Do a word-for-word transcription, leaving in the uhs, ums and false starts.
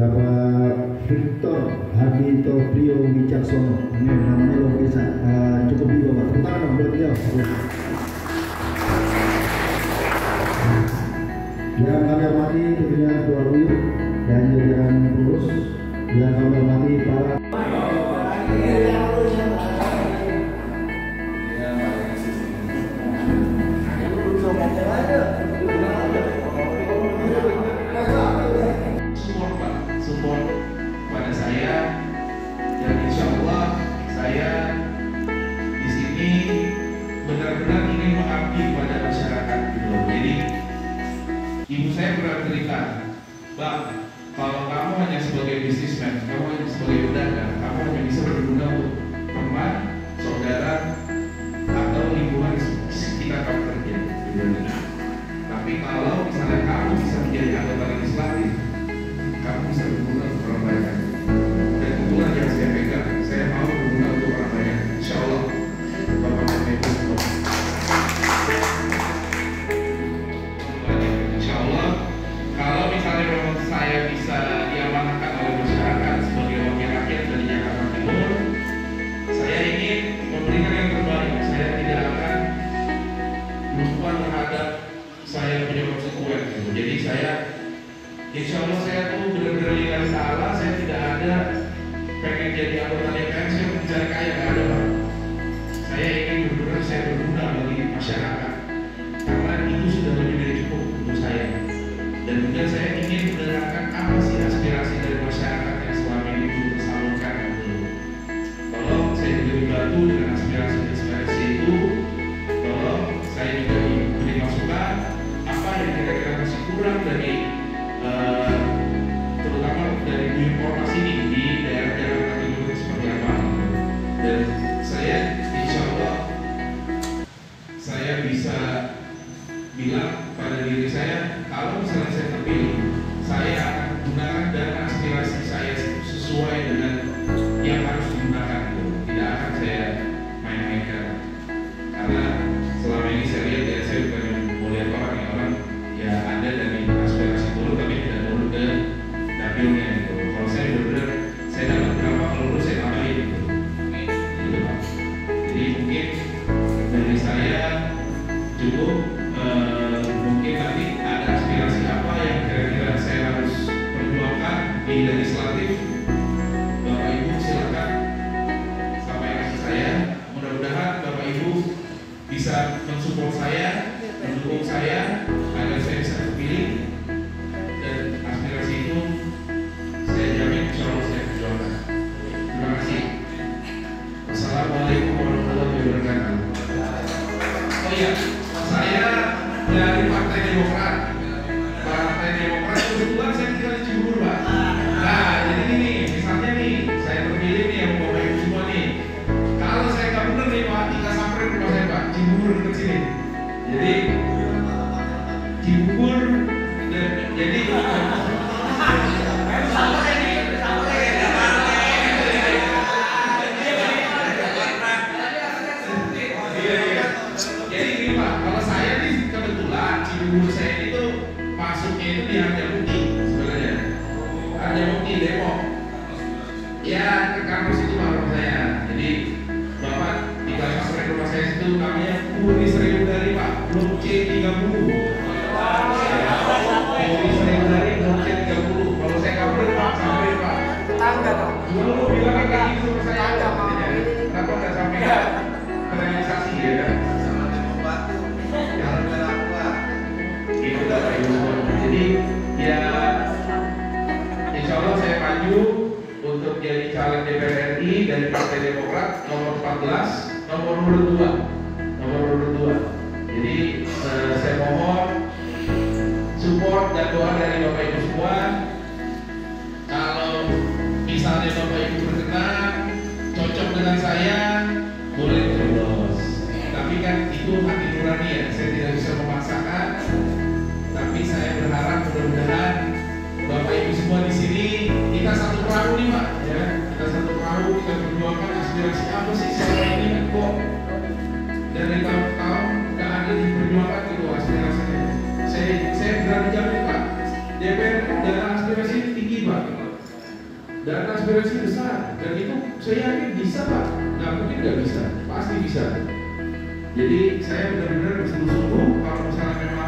Bapak Victor Hardito Priyo Wicaksono. Ini namanya luar biasa. Uh, cukup juga Bapak. Tepuk tangan dong buat beliau. Yang kami hormati tentunya Ketua U dan jajaran pengurus. Yang kami hormati para support pada saya, dan insya Allah saya di sini benar-benar ingin mengabdi pada masyarakat gitu. Jadi ibu saya pernah cerita, Bang, kalau kamu hanya sebagai bisnismen, kamu hanya sebagai pedagang, kamu hanya bisa berguna untuk teman, saudara, atau lingkungan sekitar kamu kerja. Tapi kalau misalnya kamu bisa menjadi anggota legislatif, kamu bisa berguna untuk orang banyak. Dan kebetulan yang saya pegang, saya mau berguna untuk orang banyak. Insya Allah, Bapak dan Ibu semua. Insya Allah, kalau misalnya memang saya bisa diamanahkan oleh masyarakat sebagai wakil rakyat dari Jakarta Timur, saya ingin memberikan yang terbaik. Saya tidak akan lupa terhadap saya punya konstituen. Jadi saya insya Allah saya tuh benar-benar lillahi ta'ala, saya tidak ada pengen jadi anggota D P R, saya mencari kaya, nggak ada Pak. Saya ingin benar-benar saya berguna bagi masyarakat, karena itu sudah lebih dari cukup untuk saya. Dan juga saya ingin mendengarkan apa sih aspirasi dari masyarakat yang selama ini belum tersalurkan. Tolong saya juga dibantu dengan aspirasi-aspirasi itu. Tolong saya juga diberi masukan apa yang kira-kira masih kurang dari Uh, terutama dari informasi ini di daerah-daerah Jakarta Timur seperti apa. Dan saya insya Allah saya bisa bilang pada diri saya, kalau misalnya saya terpilih, saya akan gunakan dana aspirasi saya sesuai dengan yang harus digunakan. Tidak akan saya main-mainkan, karena selama ini saya lihat ya, saya bukan mau lihat orang ya, orang ya ada dari aspirasi dulu tapi tidak dulu ke dapilnya gitu. Kalau saya benar-benar saya dapat berapa, kalau dulu saya tambahin gitu. Gitu Pak. Jadi mungkin dari saya cukup, eh, mungkin nanti ada aspirasi apa yang kira-kira saya harus perjuangkan di legislatif, Bapak Ibu silakan sampaikan ke saya. Mudah-mudahan Bapak Ibu bisa mensupport saya, mendukung saya agar saya bisa terpilih, dan aspirasi itu saya jamin insya Allah saya perjuangkan. Terima kasih. Wassalamualaikum warahmatullahi wabarakatuh. Oh iya, saya dari Partai Demokrat. Partai Demokrat kebetulan saya tinggal di Cibubur Pak. Nah jadi ini misalnya nih saya terpilih nih yang Bapak Ibu semua nih. Kalau saya nggak bener nih Pak, kita samperin rumah saya Pak, Cibubur dekat sini. Jadi Cibubur, jadi jadi gini Pak, kalau saya nih kebetulan Cibubur saya itu masuknya itu di Harjamukti sebenarnya, Harjamukti Depok. Ya ke kampus itu Pak rumah saya. Jadi Bapak tinggal sampai rumah saya itu namanya Puri Sriwudari Pak, Blok C tiga puluh. Puri Sriwudari Blok C tiga puluh. Kalau saya kabur Pak, sampai Pak. Tetangga dong. Dulu bilang kan kayak gitu sama saya. Kenapa nggak sampai realisasi ya kan? Sama Tembok Batu, Jalan Merah. Itu Bapak Ibu. Jadi ya insya Allah saya maju untuk jadi caleg D P R R I dari Partai Demokrat nomor empat belas, nomor urut dua, nomor urut dua. Jadi eh, saya mohon support dan doa dari Bapak Ibu semua. Kalau misalnya Bapak Ibu berkenan, cocok dengan saya, boleh terus. Tapi kan itu hati nurani ya, saya tidak bisa memaksakan. Tapi saya berharap mudah-mudahan Bapak Ibu semua di sini kita satu perahu nih Pak, ya. Kita satu perahu, kita berjuangkan aspirasi apa sih selama ini kan kok dari tahun-tahun nggak ada diperjuangkan itu aspirasinya. Saya saya berani jamin Pak, D P R dan aspirasi tinggi Pak. dan aspirasi besar, dan itu saya yakin bisa Pak, nggak mungkin nggak bisa, pasti bisa. Jadi saya benar-benar bersungguh-sungguh kalau misalnya memang